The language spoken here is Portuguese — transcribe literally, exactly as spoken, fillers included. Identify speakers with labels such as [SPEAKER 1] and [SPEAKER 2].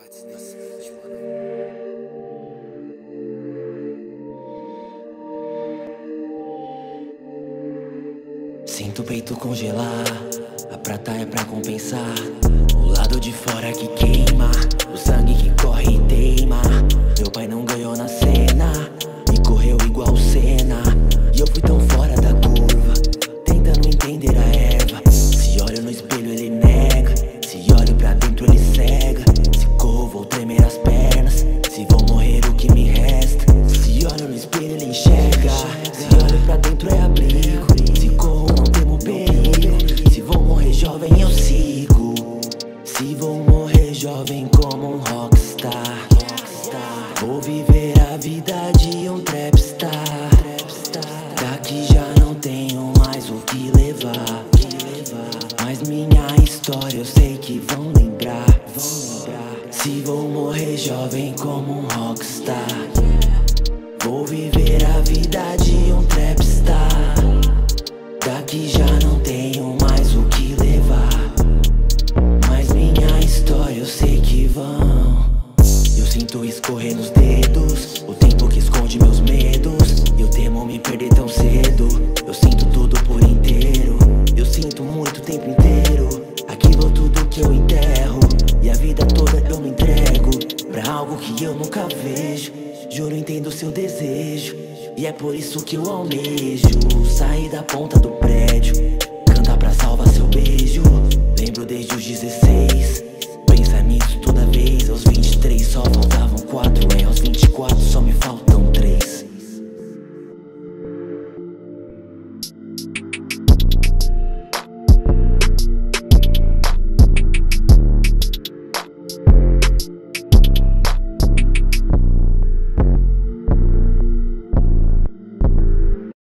[SPEAKER 1] Sinto o peito congelar, a prata é pra compensar. O lado de fora que queima, o sangue que corre e teima. Meu pai não ganhou na cena e correu igual Senna. E eu fui tão fora da curva, tentando entender a erva. Se olho no espelho ele nega, se olho pra dentro ele cega. Se corro vou tremer as pernas, se vou morrer o que me resta. Se olho no espelho ele enxerga, se olho pra dentro é abrigo. Se corro não temo perigo, se vou morrer jovem eu sigo. Se vou morrer jovem como um rockstar, vou viver a vida de um trapstar. Daqui já não tenho mais o que levar, mas minha história eu sei que vão lembrar. Se vou morrer jovem como um rockstar, vou viver a vida de um trapstar. Daqui já não tenho mais o que levar, mas minha história eu sei que vão. Eu sinto escorrer nos dedos o tempo que esconde meus medos. Eu temo me perder tão cedo, eu sinto tudo por inteiro. Eu sinto muito o tempo inteiro, aquilo tudo que eu enterro. E a vida toda eu me entrego pra algo que eu nunca vejo. Juro, entendo seu desejo, e é por isso que eu almejo sair da ponta do prédio, cantar pra salvar seu beijo. Lembro desde os dezesseis,